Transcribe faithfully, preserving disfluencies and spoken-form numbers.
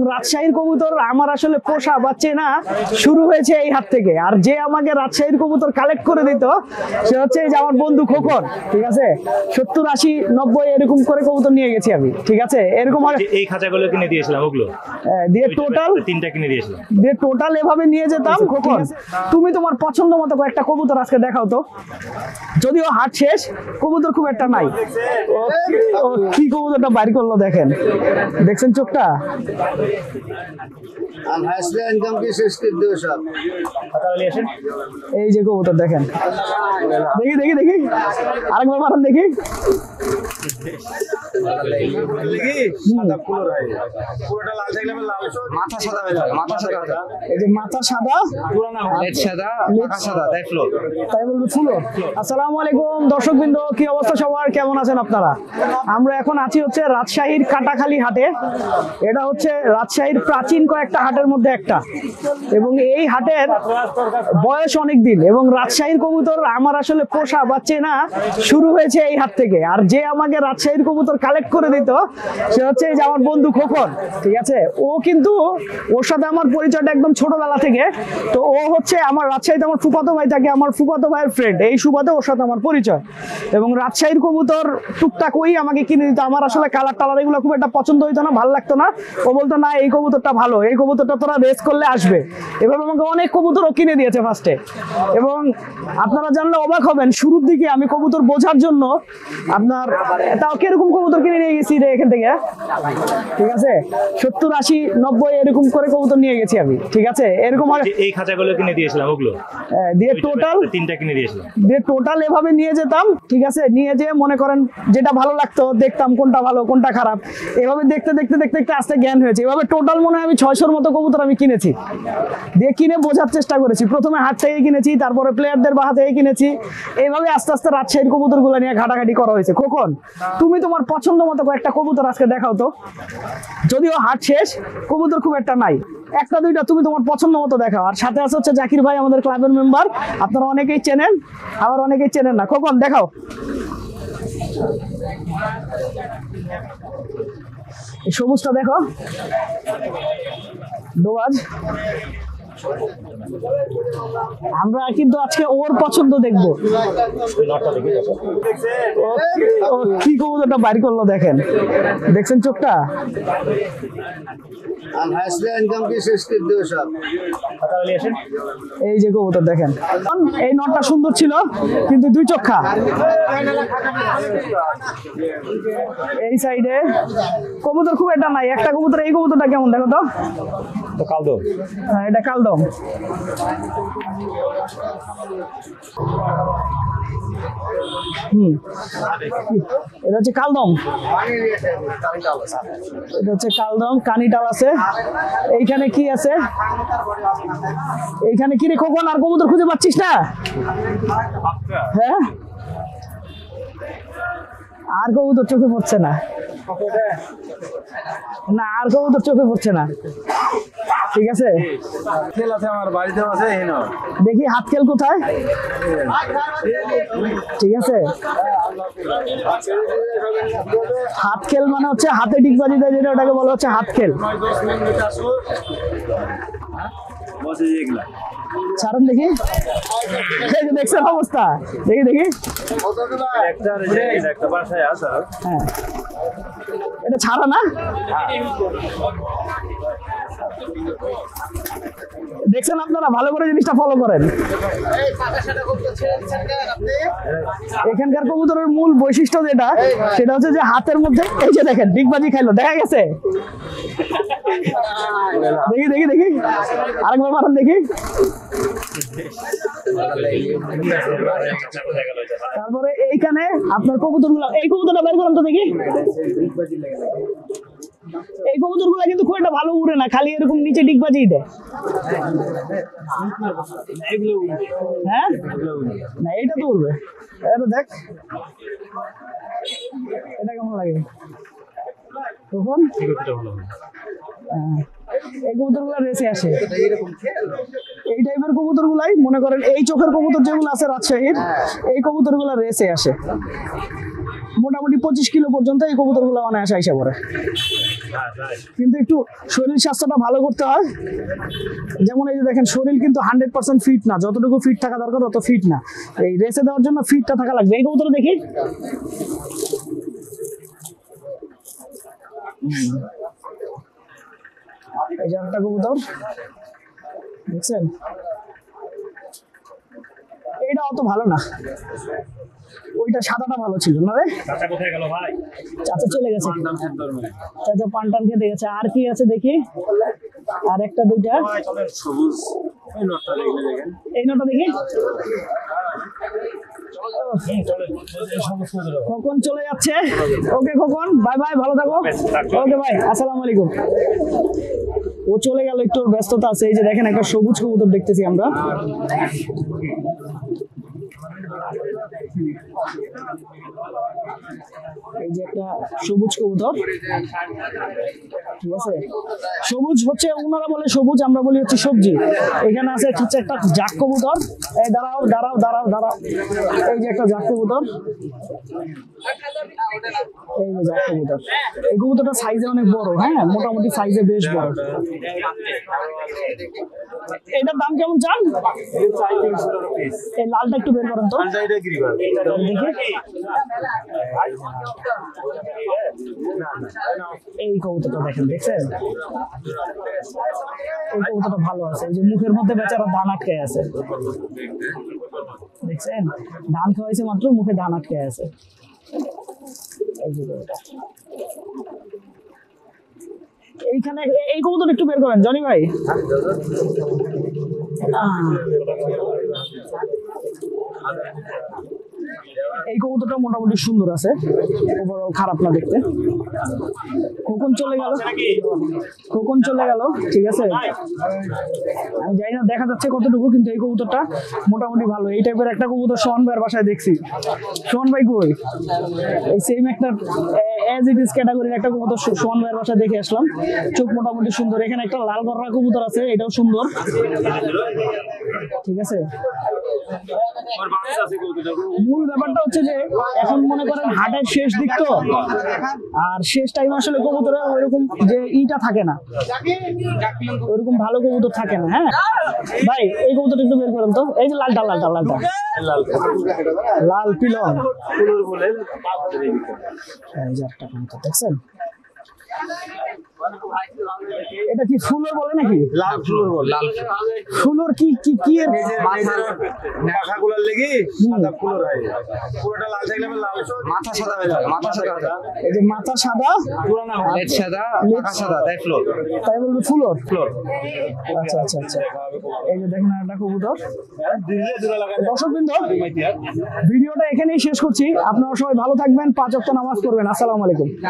রাজশাহীর কবুতর আমার আসলে পোষা বা চেনা শুরু হয়েছে এই হাত থেকে। আর যে আমাকে রাজশাহীর কবুতর কালেক্ট করে দিত সে হচ্ছে এই যে আমার বন্ধু খোকন। ঠিক আছে, সত্তর আশি নব্বই এরকম করে কবুতর নিয়ে গেছি আমি। ঠিক আছে, এরকম এই খাঁচাগুলো কিনে দিয়েছিলাম, ওগুলো দিয়ে টোটাল তিনটা কিনে দিয়েছিলাম, দিয়ে টোটাল এভাবে নিয়ে যেতাম। খোকন, তুমি তোমার পছন্দ মতো একটা কবুতর আজকে দেখাও তো। যদিও হাট শেষ, কবুতর খুব একটা নাই। ও কি কবুতরটা বাইর করলো দেখেন, দেখছেন চোখটা? এই যে কবুতর দেখেন, দেখি দেখি দেখি আরেকবার মারান দেখি। আসসালামু আলাইকুম দর্শকবৃন্দ, কি অবস্থা সবার, কেমন আছেন আপনারা? আমরা এখন আছি হচ্ছে রাজশাহীর কাটাখালী হাটে। এটা হচ্ছে রাজশাহীর প্রাচীন কয়েকটা হাটের মধ্যে একটা, এবং এই হাটের বয়স অনেক দিন। এবং রাজশাহীর কবুতর আমার আসলে পোষা বা চেনা শুরু হয়েছে এই হাট থেকে। আর যে আমাকে রাজশাহীর কবুতর কালেক্ট করে দিত সে হচ্ছে এই যে আমার বন্ধু খোকন। ঠিক আছে, ও কিন্তু ওর সাথে আমার পরিচয়টা একদম ছোটবেলা থেকে। তো ও হচ্ছে আমার রাজশাহীতে আমার ফুফাতো ভাই থাকে, আমার ফুফাতো ভাইয়ের ফ্রেন্ড, এই সুবাদে ওর সাথে আমার পরিচয়। এবং রাজশাহীর কবুতর টুকটাক ওই আমাকে কিনে দিত। আমার আসলে কালার টালার এগুলো খুব একটা পছন্দ হইতো না, ভালো লাগতো না। ও বলতো না এই কবুতরটা ভালো, এই কবুতরটা তোরা রেস করলে আসবে। এভাবে আমাকে অনেক কবুতর ও কিনে দিয়েছে ফার্স্টে। এবং আপনারা জানলে অবাক হবেন, শুরুর দিকে আমি কবুতর বোঝার জন্য আপনার তাও কিরকম কবুতর কিনে নিয়ে গেছি রে এখান থেকে। ঠিক আছে, সত্তর আশি নব্বই এরকম করে কবুতর নিয়ে গেছি আমি। ঠিক আছে, এরকম এই খাঁচাগুলো কিনে দিয়েছিলাম, ওগুলো দিয়ে টোটাল তিনটা কিনে দিয়েছিলাম, দিয়ে টোটাল এভাবে নিয়ে যেতাম। ঠিক আছে, নিয়ে যেয়ে মনে করেন যেটা ভালো লাগতো দেখতাম, কোনটা ভালো কোনটা খারাপ, এভাবে দেখতে দেখতে দেখতে দেখতে আস্তে জ্ঞান হয়েছে। এভাবে টোটাল মনে হয় আমি ছয়শোর মতো কবুতর আমি কিনেছি। দিয়ে কিনে বোঝার চেষ্টা করেছি, প্রথমে হাট থেকে কিনেছি, তারপরে প্লেয়ারদের বাহা থেকে কিনেছি। এইভাবে আস্তে আস্তে রাজশাহীর কবুতরগুলো নিয়ে ঘাটাঘাটি করা হয়েছে। খোকন, তুমি তোমার পছন্দ মতো একটা কবুতর আজকে দেখাও তো। যদিও হাট শেষ, কবুতর খুব একটা নাই, একটা দুইটা তুমি তোমার পছন্দ মতো দেখাও। আর সাথে আছে হচ্ছে জাকির ভাই, আমাদের ক্লাবের মেম্বার, আপনারা অনেকেই চেনেন, আবার অনেকেই চেনেন না। খোকন দেখাও, এই সবুজটা দেখো, দোয়াজ। আমরা কিন্তু আজকে ওর পছন্দ দেখবো। কি কবুতরটা বাইর করলো দেখেন, দেখছেন চোখটা? এই যে কবুতর দেখেন, এই নটটা সুন্দর ছিল কিন্তু দুই চোখা। এই সাইডে কবুতর খুব একটা নাই, একটা কবুতর। এই কবুতরটা কেমন দেখো তো? কালদম, হ্যাঁ এটা কালদম। হম এটা হচ্ছে কালদম, এটা হচ্ছে কালদম, কানিটাল আছে। এইখানে কি আছে? এইখানে কি রে খোকন, আর কবুতর খুঁজে পাচ্ছিস না? হ্যাঁ, আর কবুতর চোখে পড়ছে না, না আর কবুতর চোখে পড়ছে না। ঠিক আছে, আমার বাড়িতে আছে, দেখি হাত খেল কোথায়। ঠিক আছে, হাত খেল মানে হচ্ছে হাতে ডিগবাজি দেয় যেটা, ওটাকে বলা হচ্ছে হাত খেল। ছাড়েন দেখি, দেখছেন অবস্থা, দেখি দেখি। হ্যাঁ, এটা ছাড়া না, দেখছেন আপনারা, ভালো করে জিনিসটা ফলো করেন। এখানকার কবুতরের মূল বৈশিষ্ট্য যেটা, সেটা হচ্ছে যে হাতের মধ্যে এই যে দেখেন ডিগবাজি খাইলো, দেখা গেছে। দেখি দেখি দেখি আরেকবার মারান দেখি। তারপরে এইখানে আপনার কবুতর গুলা, এই কবুতরটা বের করেন তো দেখি। এই কবুতর গুলা কিন্তু খুব একটা ভালো উড়ে না, খালি এরকম নিচে ডিগবাজি দেয়। হ্যাঁ, না এইটা তো উড়বে। এটা দেখ, এটা কেমন লাগে তখন? এই কবুতর গুলা রেসে আসে, এই টাইপের কবুতর গুলাই মনে করেন, এই চোখের কবুতর যেগুলো আছে রাজশাহীর, এই কবুতর গুলা রেসে আসে। মোটামুটি পঁচিশ কিলো পর্যন্ত এই কবুতর গুলা অনায়াসে আইসা পড়ে। কিন্তু একটু শরীর স্বাস্থ্যটা ভালো করতে হয়। যেমন এই যে দেখেন, শরীর কিন্তু হান্ড্রেড পার্সেন্ট ফিট না, যতটুকু ফিট থাকা দরকার তত ফিট না। এই রেসে দেওয়ার জন্য ফিটটা থাকা লাগবে। এই কবুতর দেখি, এই যে একটা কবুতর দেখছেন, এইটা অত ভালো না, ওইটা সাদাটা ভালো ছিল না রে। চাচা কোথায় গেল ভাই? চাচা চলে গেছে, চাচা পানটান খেতে গেছে। আর কি আছে দেখি, আর একটা দুইটা, সবুজ এই নটটা দেখলে দেখেন, এই নটা দেখি। খোকন চলে যাচ্ছে। ওকে খোকন, বাই বাই, ভালো থাকো। ওকে ভাই, আসসালামু আলাইকুম। ও চলে গেল, একটু ওর ব্যস্ততা আছে। এই যে দেখেন, একটা সবুজ কবুতর দেখতেছি আমরা। এই যে একটা সবুজ কবুতর, ঠিক আছে। সবুজ হচ্ছে, ওনারা বলে সবুজ, আমরা বলি হচ্ছে সবজি। এখানে আছে হচ্ছে একটা জাক কবুতর। এই দাঁড়াও দাঁড়াও দাঁড়াও দাঁড়াও, এই যে একটা জাক কবুতর, এই যে জাক কবুতর। এই কবুতরটা সাইজে অনেক বড়, হ্যাঁ মোটামুটি সাইজে বেশ বড়। এটার দাম কেমন চান? এই লালটা একটু বের করেন তো দেখি। এই কবুতরটা দেখেন, দেখছেন এই কবুতরটা ভালো আছে। এই যে মুখের মধ্যে বেচারা ধান আটকে আছে, দেখছেন ধান খাওয়াইছে মাত্র, মুখে ধান আটকে আছে। এই যে কবুতর, এইখানে এই কবুতর একটু বের করেন জনি ভাই। এই কবুতরটা মোটামুটি সুন্দর আছে, ওভারঅল খারাপ না দেখতে। খোকন চলে গেল, খোকন চলে গেল, ঠিক আছে। আমি জানি না দেখা যাচ্ছে কতটুকু, কিন্তু এই কবুতরটা মোটামুটি ভালো। এই টাইপের একটা কবুতর সোহান ভাইয়ের বাসায় দেখছি। সোহান ভাই কই? এই সেম একটা এজ ইট ইজ ক্যাটাগরির একটা কবুতর সোহান ভাইয়ের বাসায় দেখে আসলাম। চোখ মোটামুটি সুন্দর। এখানে একটা লাল গররা কবুতর আছে, এটাও সুন্দর, ঠিক আছে। মূল ব্যাপারটা হচ্ছে যে এখন মনে করেন হাটের শেষ দিক তো, আর শেষ টাইম আসলে কবুতরের ওইরকম যে ইটা থাকে না, ওইরকম ভালো কবুতর থাকে না। হ্যাঁ ভাই, এই কবুতরটা একটু বের করেন তো। এই যে লালটা লালটা লালটা লাল পিলন, এই যে একটা কবুতর দেখছেন, এটা কি ফুলর বলে নাকি? লাল ফুলর বল, লাল ফুলর কি কি কি এর মাথাগুলোর লেগে সাদা ফুলর হয়, পুরোটা লাল থাকলে লাল, মাথা সাদা হয়ে যায়, মাথা সাদা। এই যে মাথা সাদা, পুরো না লেজ সাদা, মাথা সাদা, তাই ফ্লোর, তাই বলবে ফুলর। ফ্লোর। আচ্ছা আচ্ছা আচ্ছা, এই যে দেখেন একটা কবুতর। দর্শকবৃন্দ, ভিডিওটা এখানেই শেষ করছি। আপনারা সবাই ভালো থাকবেন, পাঁচ ওয়াক্ত নামাজ পড়বেন। আসসালামু আলাইকুম।